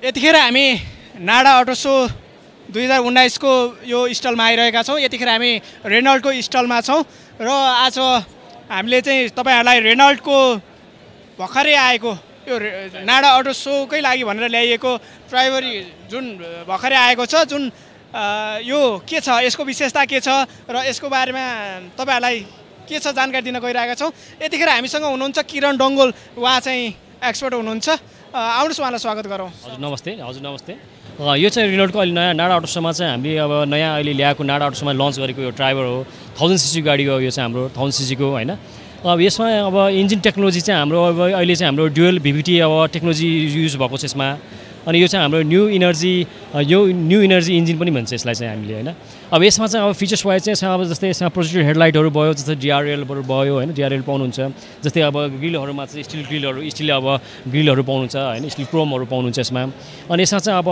यतिखेर हामी NADA auto so 2019 को यो स्टलमा आइरहेका छौँ। यतिखेर हामी रेनल्टको स्टलमा छौँ र आज हामीले चाहिँ तपाईहरुलाई रेनल्टको भर्खरै आएको यो नाडा अटो सोकै लागि भनेर ल्याइएको ड्राइभरी जुन भर्खरै आएको छ, जुन यो के छ, यसको विशेषता के छ र यसको बारेमा तपाईहरुलाई के छ जानकारी दिन गइरहेका छौँ। यतिखेर हामीसँग हुनुहुन्छ किरण डङ्गोल, उहाँ चाहिँ एक्सपर्ट हुनुहुन्छ। आउनुहोस् उहाँलाई स्वागत गरौँ। हजुर नमस्ते। हजुर नमस्ते। यो चाहिँ रेनल्टको अहिले नयाँ नाडा अटो सोमा चाहिँ हामीले अब नयाँ अहिले ल्याएको नाडा अटो सोमा लन्च गरेको यो ड्राइभर हो। 1000 सीसी गाडी हो यो चाहिँ हाम्रो 1000 सीसीको हैन। अब यसमा अब इन्जिन टेक्नोलोजी चाहिँ हाम्रो अब अहिले चाहिँ हाम्रो ड्युअल VVT अब टेक्नोलोजी युज भएको छ यसमा। अनि यो चाहिँ हाम्रो न्यू इनर्जी इन्जिन पनि भन्छ यसलाई चाहिँ हामीले हैन। अब यसमा चाहिँ अब फिचर्स वाइज चाहिँ अब जस्तै यसमा प्रोजेक्टेड हेडलाइटहरू भयो, जस्तै DRLहरू भयो हैन, DRL पाउनुहुन्छ। जस्तै अब ग्रिलहरूमा चाहिँ स्टिल अब ग्रिलहरू पाउनुहुन्छ हैन, स्टिल क्रोमहरू पाउनुहुन्छ यसमा। अनि यसमा चाहिँ अब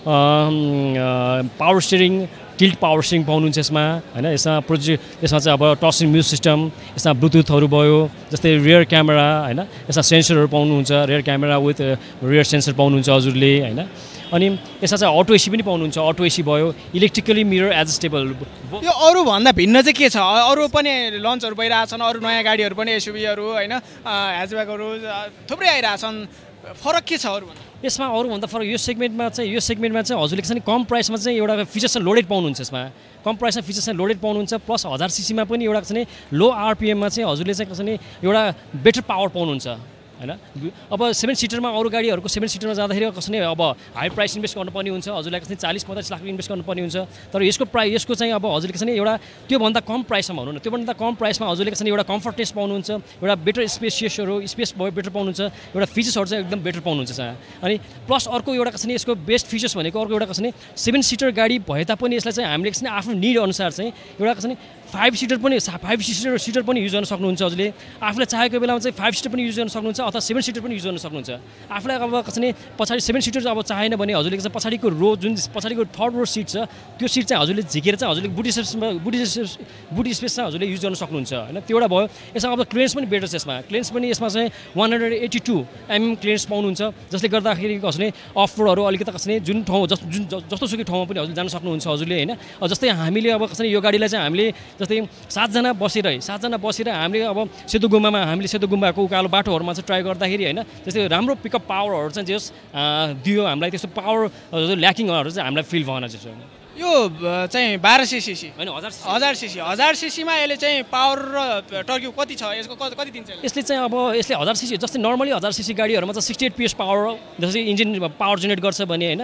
power steering, tilt power steering पाउनुहुन्छ यसमा हैन। यसमा चाहिँ अब टच म्युजिक सिस्टम, यसमा ब्लुटुथहरू भयो, जस्तै रियर क्यामेरा हैन, यसमा सेन्सरहरू पाउनुहुन्छ, rear camera with rear sensor पाउनुहुन्छ हजुरले हैन। अनि यसमा चाहिँ अटो एसी पनि पाउनुहुन्छ, अटो एसी भयो, इलेक्ट्रिकली मिरर एडजस्टेबल। यो अरू भन्दा भिन्न चाहिँ के छ? अरू पनि लन्चहरू भइरहेछन्, अरू नयाँ गाडीहरू पनि एसयुभीहरू हैन, ह्याचब्याकहरू थुप्रै आइरहेछन्, फरक के छ अरू भन्दा? यसमा अरूभन्दा फरक यो सेगमेन्टमा चाहिँ हजुरले चाहिँ कम प्राइसमा चाहिँ एउटा फिचर्स चाहिँ लोडेड पाउनुहुन्छ। यसमा कम प्राइसमा फिचर्स चाहिँ लोडेड पाउनुहुन्छ, प्लस 1000 सीसीमा पनि एउटा चाहिँ लो आरपिएममा चाहिँ हजुरले चाहिँ एउटा बेटर पावर पाउनुहुन्छ हैन। अब 7 सिटरमा अरू गाडीहरूको 7 सिटरमा जाँदाखेरि कसैले अब हाई प्राइस इन्भेस्ट गर्नुपर्ने हुन्छ, हजुरलाई कसैले 40-45 लाख इन्भेस्ट गर्नुपर्ने हुन्छ। तर यसको चाहिँ अब हजुरले कसैले एउटा त्योभन्दा कम प्राइसमा भनौँ न, त्योभन्दा कम प्राइसमा हजुरले कसैले एउटा कम्फर्टनेस पाउनुहुन्छ, एउटा बेटर स्पेस भयो बेटर पाउनुहुन्छ, एउटा फिचर्सहरू चाहिँ एकदम बेटर पाउनुहुन्छ यसमा। अनि प्लस अर्को एउटा कसैले यसको बेस्ट फिचर्स भनेको अर्को एउटा कसैले 7 सिटर गाडी भए तापनि यसलाई चाहिँ हामीले कसैले आफ्नो निड अनुसार चाहिँ एउटा कसैले 5 सिटर पनि युज गर्न सक्नुहुन्छ। हजुरले आफूलाई चाहेको बेलामा चाहिँ 5 सिटर पनि युज गर्न सक्नुहुन्छ अथवा 7 सिटर पनि युज गर्न सक्नुहुन्छ। आफूलाई अब कसैले पछाडि 7 सिटर अब चाहेन भने हजुरले चाहिँ पछाडिको रो जुन पछाडिको थर्ड रो सिट छ त्यो सिट चाहिँ हजुरले झिकेर चाहिँ हजुरले बुटी स्पेस चाहिँ हजुरले युज गर्न सक्नुहुन्छ हैन। त्यो एउटा भयो। यसमा अब क्लियरेन्स पनि बेटर छ यसमा। क्लियरेन्स पनि यसमा चाहिँ 182 mm क्लियरेन्स पाउनुहुन्छ, जसले गर्दाखेरि कसैले अफ रोडहरू अलिकति कसैले जुन ठाउँ जस्तोसुकै ठाउँमा पनि हजुरले जान सक्नुहुन्छ हजुरले हैन। जस्तै हामीले अब कसैले यो गाडीलाई चाहिँ हामीले जस्तै 7 जना बसेर हामीले अब सेतो गुम्बाको उकालो बाटोहरूमा चाहिँ ट्राई गर्दाखेरि हैन, जस्तै राम्रो पिकअप पावरहरू चाहिँ जस दियो हामीलाई, त्यस्तो पावर ल्याकिङहरू चाहिँ हामीलाई फिल भएन जस्तो। यो चाहिँ 1200 सीसी हैन, 1000 सीसीमा यसले चाहिँ पावर र टर्क्यु कति छ, यसको कति दिन्छ? यसले चाहिँ अब यसले 1000 सीसी जस्तै नर्मली 1000 सीसी गाडीहरूमा चाहिँ 68 PS पावर जस्तै इन्जिन पावर जेनेरेट गर्छ भने हैन,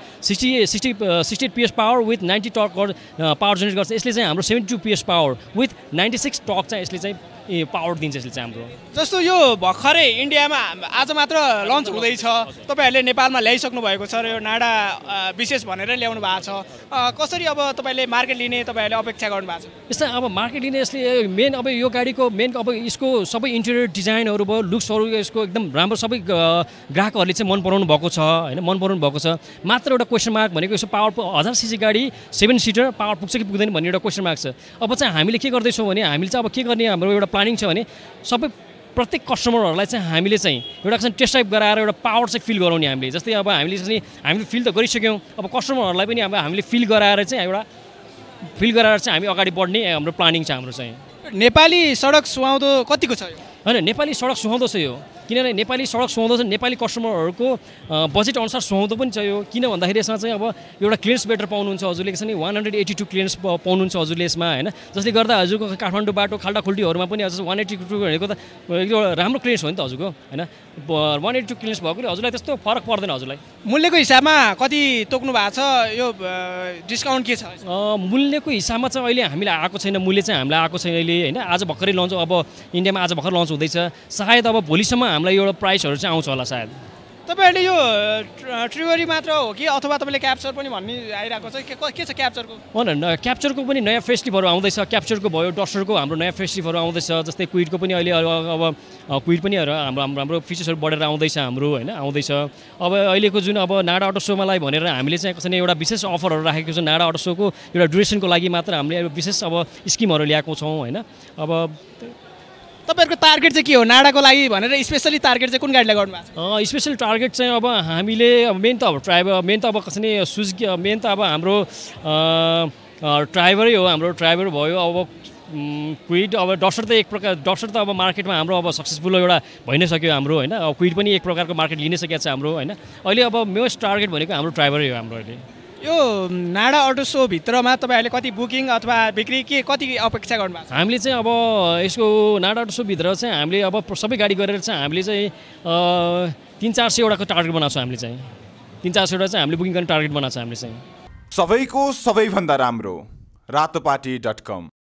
68 PS power with 90 torque power generate गर्छ। यसले चाहिँ हाम्रो 72 PS पावर विथ 96 टर्क चाहिँ यसले चाहिँ पावर दिन्छ यसले चाहिँ हाम्रो। जस्तो यो भर्खरै इन्डियामा आज मात्र लन्च हुँदैछ, तपाईहरुले नेपालमा ल्याइसक्नु भएको छ र यो नाडा विशेष भनेर ल्याउनु भएको छ। कसरी अब तपाईले मार्केट लिने तपाईहरुले अपेक्षा गर्नु भएको छ? यसलाई अब मार्केट लिने यसले मेन अब यो गाडीको मेन अब यसको सबै इन्टेरियर डिजाइनहरू भयो, लुक्सहरू यसको एकदम राम्रो, सबै ग्राहकहरूले चाहिँ मन पराउनु भएको छ हैन, मन पराउनु भएको छ। मात्र एउटा क्वेसन मार्क भनेको यसो पावर 1000 सीसी गाडी 7 सिटर पावर पुग्छ कि पुग्दैन भन्ने एउटा क्वेसन मार्क छ। अब चाहिँ हामीले के गर्दैछौँ भने हामीले चाहिँ अब के गर्ने हाम्रो एउटा प्लानिङ छ भने सबै प्रत्येक कस्टमरहरूलाई चाहिँ हामीले चाहिँ एउटा चाहिँ टेस्ट ड्राइभ गराएर एउटा पावर चाहिँ फिल गराउने हामीले। जस्तै अब हामीले फिल त गरिसक्यौँ, अब कस्टमरहरूलाई पनि अब हामीले फिल गराएर चाहिँ हामी अगाडि बढ्ने हाम्रो प्लानिङ छ हाम्रो चाहिँ। नेपाली सडक सुहाउँदो कतिको छ हैन? नेपाली सडक सुहाउँदो छ यो, किनभने नेपाली सडक सुहाउँदो छ, नेपाली कस्टमरहरूको बजेट अनुसार सुहाउँदो पनि छ यो। किन भन्दाखेरि यसमा चाहिँ अब एउटा क्लियरेन्स बेटर पाउनुहुन्छ हजुरले, कसैले 182 क्लियरेन्स पाउनुहुन्छ हजुरले यसमा हैन, जसले गर्दा हजुरको काठमाडौँ बाटो खाल्डाखुल्टीहरूमा पनि हजुर 182 भनेको त एउटा राम्रो क्लियरेन्स हो नि त हजुरको हैन। 182 क्लियरेन्स भएकोले हजुरलाई त्यस्तो फरक पर्दैन हजुरलाई। मूल्यको हिसाबमा कति तोक्नु भएको छ? यो डिस्काउन्ट के छ? मूल्यको हिसाबमा चाहिँ अहिले हामीलाई आएको छैन, मूल्य चाहिँ हामीलाई आएको छैन अहिले हैन। आज भर्खरै लन्च, अब इन्डियामा आज भर्खर लन्च हुँदैछ, सायद अब भोलिसम्म हामीलाई एउटा प्राइसहरू चाहिँ आउँछ होला सायद। तपाईहरुले यो ट्रिवरी मात्र हो कि अथवा तपाईले क्याप्चर पनि भन्ने आइराको छ? के छ क्याप्चरको? क्याप्चरको पनि नयाँ फेस्टिभलहरू आउँदैछ, क्याप्चरको भयो, डस्टरको हाम्रो नयाँ फेस्टिभलहरू आउँदैछ, जस्तै क्विडको पनि अहिले अब क्विड पनि हाम्रो फिचर्सहरू बढेर आउँदैछ हाम्रो हैन, आउँदैछ। अब अहिलेको जुन अब नाडा अटो सोमालाई भनेर हामीले चाहिँ कसैले एउटा विशेष अफरहरू राखेको छ नाडा अटो सोको एउटा ड्युरेसनको लागि मात्र हामीले विशेष अब स्किमहरू ल्याएको छौँ हैन। अब तपाईँहरूको टार्गेट चाहिँ के हो नाडाको लागि भनेर स्पेसली टार्गेट चाहिँ कुन गाडीलाई गर्नुभएको छ? स्पेसल टार्गेट चाहिँ अब हामीले मेन त अब मेन त अब कसै सुजुकी मेन त अब हाम्रो ड्राइभरै हो, हाम्रो ड्राइभर भयो। अब क्विड अब डस्टर त एक प्रकार डस्टर त अब मार्केटमा हाम्रो अब सक्सेसफुल एउटा भइ नै सक्यो हाम्रो होइन। अब क्विड पनि एक प्रकारको मार्केट लिनै सकेको छ हाम्रो होइन। अहिले अब मोस्ट टार्गेट भनेको हाम्रो ड्राइभरै हो हाम्रो अहिले। यो नाडा अटो सो भित्रमा तपाईँहरूले कति बुकिङ अथवा बिक्री के कति अपेक्षा गर्नुभएको छ? हामीले चाहिँ अब यसको नाडा अटो सो भित्र चाहिँ हामीले अब सबै गाडी गरेर चाहिँ हामीले चाहिँ 300-400 वटाको टार्गेट बनाउँछौँ। हामीले चाहिँ 300-400 वटा चाहिँ हामीले बुकिङ गर्ने टार्गेट बनाउँछौँ हामीले चाहिँ। सबैको सबैभन्दा राम्रो रातोपाटी.com